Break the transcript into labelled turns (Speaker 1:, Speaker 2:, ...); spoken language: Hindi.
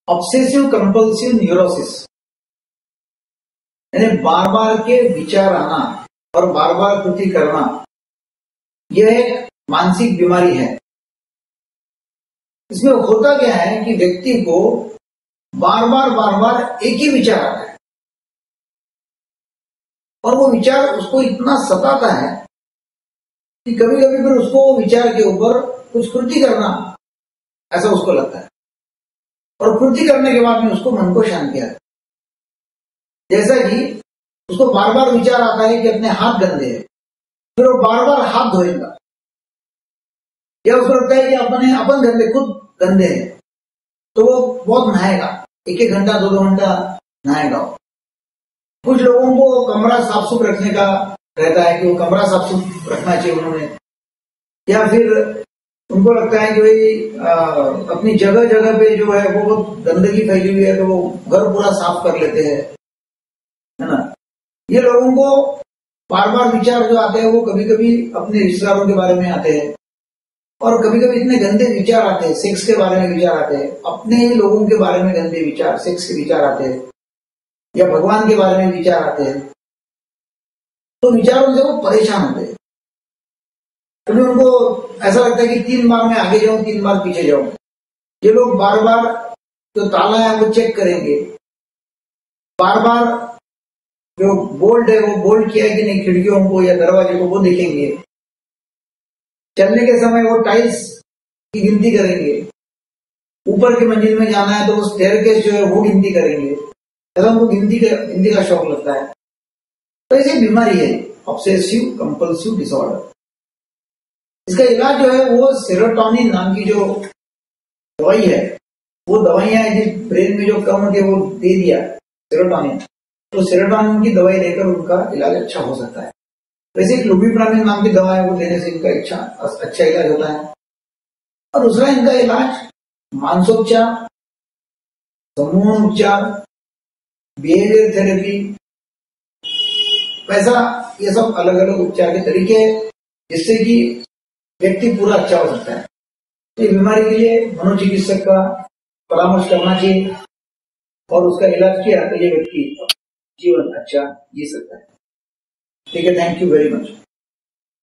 Speaker 1: ऑब्सेसिव कंपल्सिव न्यूरोसिस यानी बार बार के विचार आना और बार बार कृति करना, यह एक मानसिक बीमारी है। इसमें होता क्या है कि व्यक्ति को बार बार एक ही विचार आता है और वो विचार उसको इतना सताता है कि कभी कभी फिर उसको विचार के ऊपर कुछ कृति करना ऐसा उसको लगता है, और कृति करने के बाद में उसको मन को शांति आती है। जैसा कि उसको बार बार विचार आता है कि अपने हाथ गंदे हैं, फिर वो बार बार हाथ धोएगा, या उसको लगता है कि अपन गंदे, खुद गंदे हैं, तो वो बहुत नहाएगा, एक घंटा 2 घंटा नहाएगा। कुछ लोगों को कमरा साफ सुथरा रखने का रहता है कि वो कमरा साफ सुथरा रखना चाहिए उन्होंने, या फिर उनको लगता है कि भाई अपनी जगह जगह पे जो है वो बहुत गंदगी फैली हुई है तो वो घर पूरा साफ कर लेते हैं, है ना। ये लोगों को बार बार विचार जो आते हैं वो कभी कभी अपने रिश्तेदारों के बारे में आते हैं, और कभी कभी इतने गंदे विचार आते हैं, सेक्स के बारे में विचार आते हैं, अपने ही लोगों के बारे में गंदे विचार, सेक्स के विचार आते हैं, या भगवान के बारे में विचार आते हैं। तो विचारों से वो परेशान होते हैं, क्योंकि उनको ऐसा लगता है कि 3 बार मैं आगे जाऊं, 3 बार पीछे जाऊं। ये लोग बार बार जो ताला है वो चेक करेंगे, बार बार जो बोल्ट है वो बोल्ट किया है कि नहीं खिड़कियों को या दरवाजे को वो देखेंगे, चलने के समय वो टाइल्स की गिनती करेंगे, ऊपर की मंजिल में जाना है तो वो स्टेयरकेस जो है वो गिनती करेंगे, ऐसा उनको गिनती का शौक लगता है। तो ऐसी बीमारी है ऑब्सेसिव कंपल्सिव डिसऑर्डर। इसका इलाज जो है वो सेरोटोनिन नाम की जो दवाई है, वो दवाइयां जिस ब्रेन में जो कम होती है वो दे दिया सेरोटोनिन, तो सेरोटोनिन की दवाई लेकर उनका इलाज अच्छा हो सकता है। वैसे एक लुबिप्रानिन नाम की दवा है, वो देने से इनका अच्छा इलाज होता है। और दूसरा इनका इलाज मानसोपचार, समूह उपचार, बिहेवियर थेरेपी, वैसा ये सब अलग अलग उपचार के तरीके हैं जिससे कि व्यक्ति पूरा अच्छा हो सकता है। तो इस बीमारी के लिए मनोचिकित्सक का परामर्श करना चाहिए और उसका इलाज किया तो ये व्यक्ति जीवन अच्छा जी सकता है। ठीक है, थैंक यू वेरी मच।